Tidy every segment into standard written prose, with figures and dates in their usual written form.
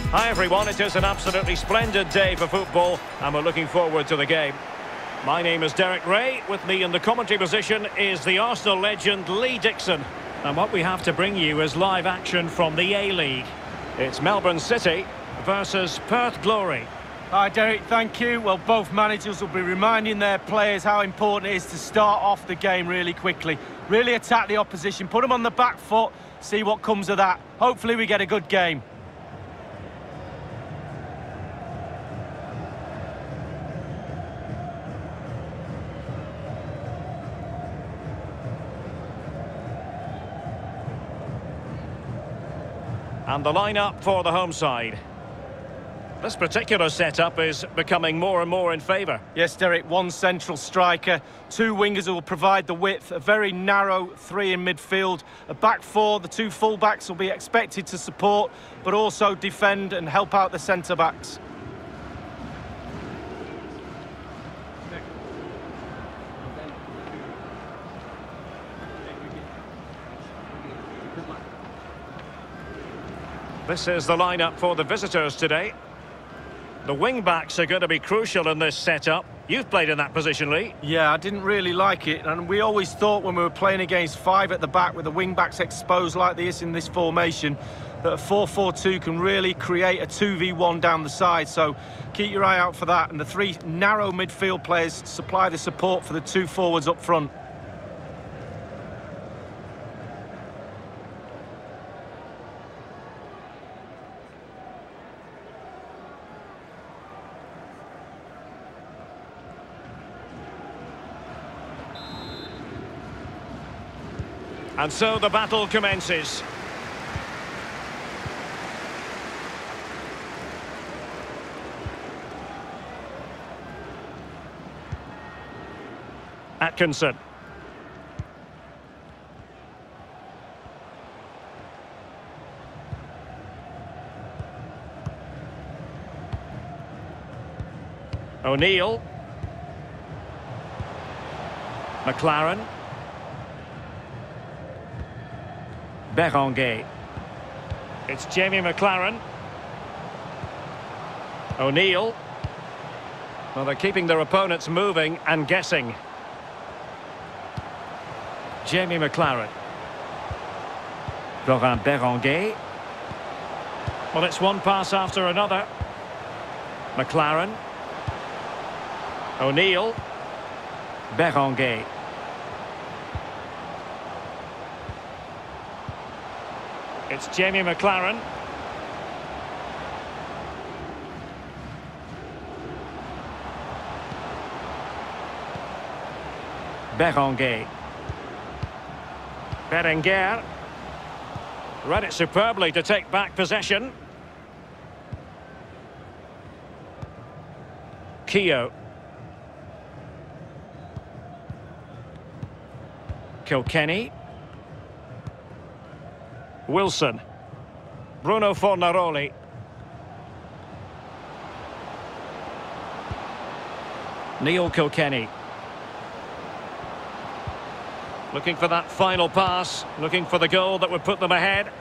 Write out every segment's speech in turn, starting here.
Hi everyone, it is an absolutely splendid day for football and we're looking forward to the game. My name is Derek Ray, with me in the commentary position is the Arsenal legend Lee Dixon. And what we have to bring you is live action from the A-League. It's Melbourne City versus Perth Glory. Hi Derek, thank you. Well, both managers will be reminding their players how important it is to start off the game really quickly. Really attack the opposition, put them on the back foot, see what comes of that. Hopefully we get a good game. And the lineup for the home side. This particular setup is becoming more and more in favour. Yes, Derek, one central striker, two wingers who will provide the width, a very narrow three in midfield, a back four, the two full-backs will be expected to support, but also defend and help out the centre-backs. This is the lineup for the visitors today. The wing-backs are going to be crucial in this setup. You've played in that position, Lee. Yeah, I didn't really like it, and we always thought when we were playing against five at the back with the wing-backs exposed like this in this formation, that a 4-4-2 can really create a 2v1 down the side, so keep your eye out for that. And the three narrow midfield players supply the support for the two forwards up front. And so the battle commences. Atkinson. O'Neill. McLaren. Berenguer. It's Jamie McLaren. O'Neill. Well, they're keeping their opponents moving and guessing. Jamie McLaren. Laurent Berenguer. Well, it's one pass after another. McLaren. O'Neill. Berenguer. It's Jamie McLaren. Berenguer. Berenguer. Read it superbly to take back possession. Keogh. Kilkenny. Wilson. Bruno Fornaroli. Neil Kilkenny. Looking for that final pass, looking for the goal that would put them ahead.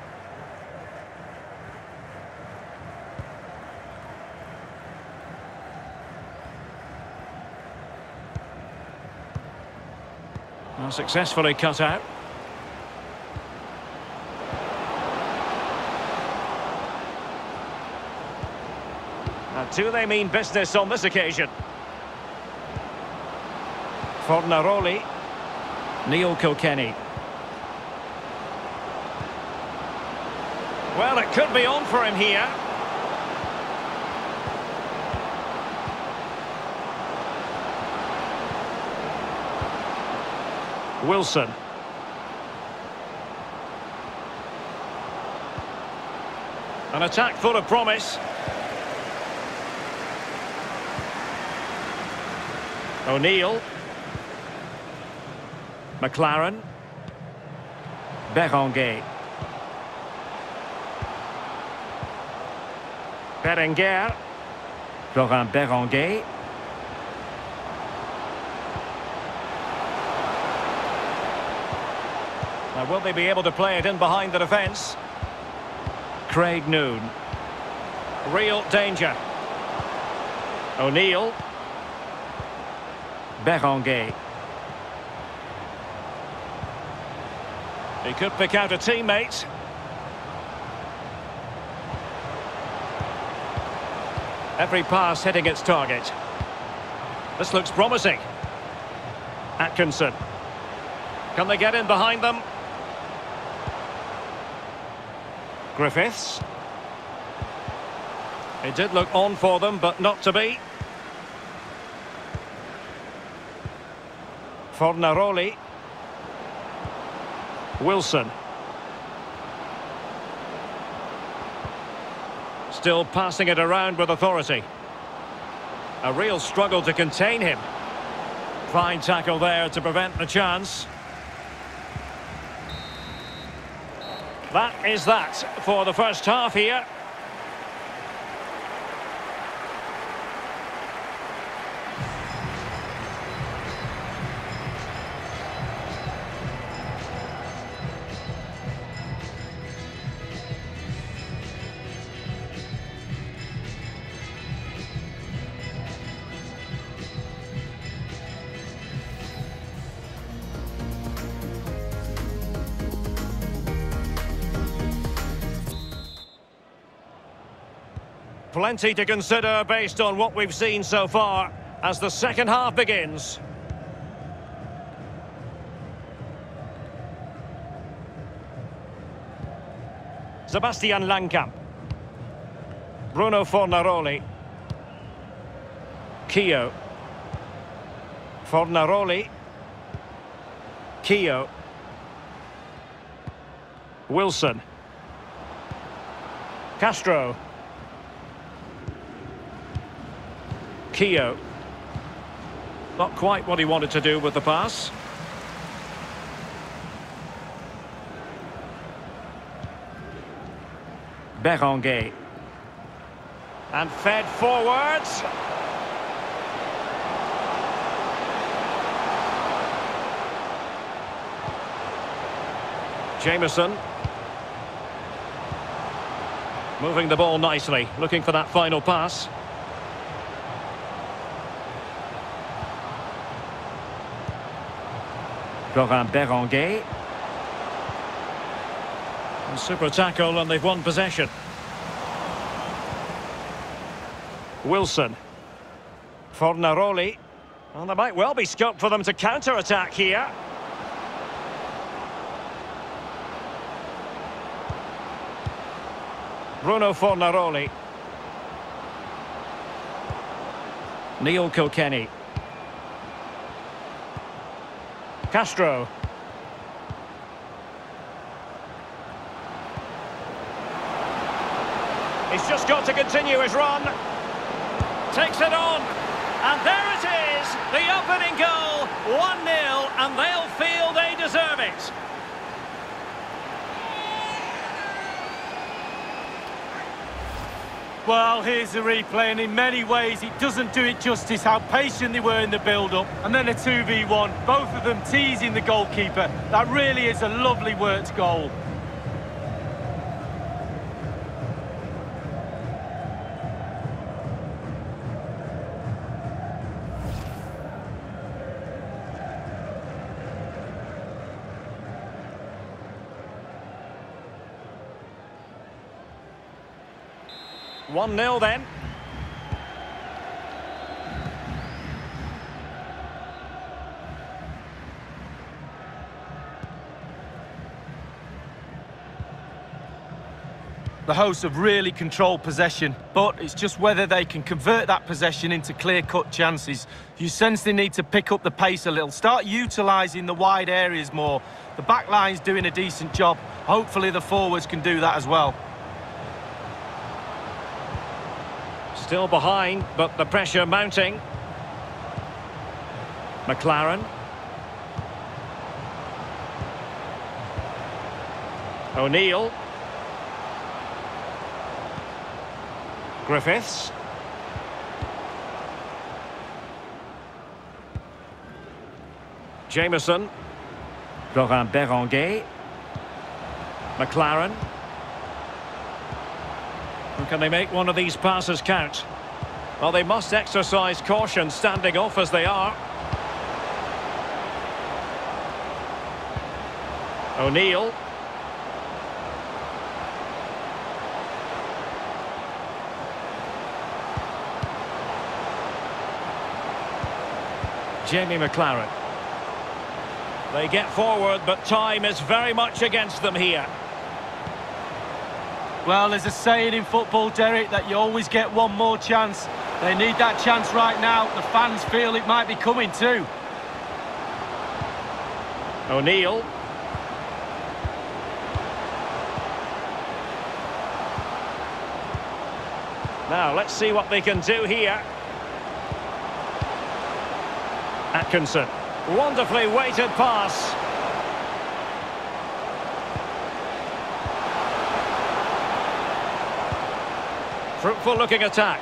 Well, successfully cut out. Do they mean business on this occasion? Fornaroli. Neil Kilkenny. Well, it could be on for him here. Wilson. An attack full of promise. O'Neill. McLaren. Berenguer. Berenguer. Laurent Berenguer. Now, will they be able to play it in behind the defence? Craig Noone. Real danger. O'Neill. Berenguer. He could pick out a teammate. Every pass hitting its target. This looks promising. Atkinson. Can they get in behind them? Griffiths. It did look on for them, but not to be. Fornaroli. Wilson. Still passing it around with authority. A real struggle to contain him. Fine tackle there to prevent the chance. That is that for the first half here. Plenty to consider based on what we've seen so far as the second half begins. Sebastian Langkamp. Bruno Fornaroli. Keogh. Fornaroli. Keogh. Wilson. Castro. Keogh. Not quite what he wanted to do with the pass. Berenguer. And fed forwards. Jameson. Moving the ball nicely, looking for that final pass. Laurent Berenguer. Super tackle and they've won possession. Wilson. Fornaroli. Well, there might well be scope for them to counter-attack here. Bruno Fornaroli. Neil Kilkenny. Castro. He's just got to continue his run. Takes it on. And there it is. The opening goal. 1-0. And they'll feel they deserve it. Well, here's the replay, and in many ways it doesn't do it justice how patient they were in the build-up. And then a 2v1, both of them teasing the goalkeeper. That really is a lovely worked goal. One 1-0 then. The hosts have really controlled possession, but it's just whether they can convert that possession into clear-cut chances. You sense they need to pick up the pace a little, start utilising the wide areas more. The back line's doing a decent job. Hopefully the forwards can do that as well. Still behind, but the pressure mounting. McLaren. O'Neill. Griffiths. Jameson. Laurent Berenguer. McLaren. And can they make one of these passes count? Well, they must exercise caution standing off as they are. O'Neill. Jamie McLaren. They get forward, but time is very much against them here. Well, there's a saying in football, Derek, that you always get one more chance. They need that chance right now. The fans feel it might be coming too. O'Neill. Now, let's see what they can do here. Atkinson. Wonderfully weighted pass. Fruitful looking attack.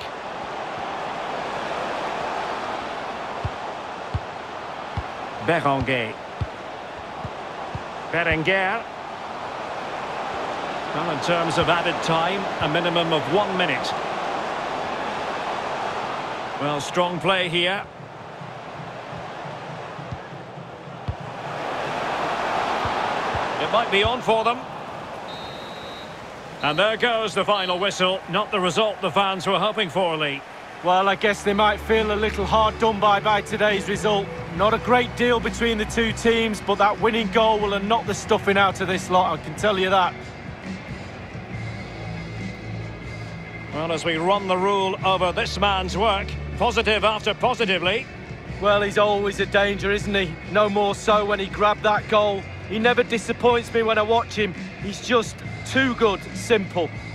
Berenguer. Berenguer. Well, in terms of added time, a minimum of 1 minute. Well, strong play here. It might be on for them. And there goes the final whistle. Not the result the fans were hoping for, Lee. Well, I guess they might feel a little hard done by today's result. Not a great deal between the two teams, but that winning goal will have knocked the stuffing out of this lot, I can tell you that. Well, as we run the rule over this man's work, positive after positively. Well, he's always a danger, isn't he? No more so when he grabbed that goal. He never disappoints me when I watch him. He's just too good, simple.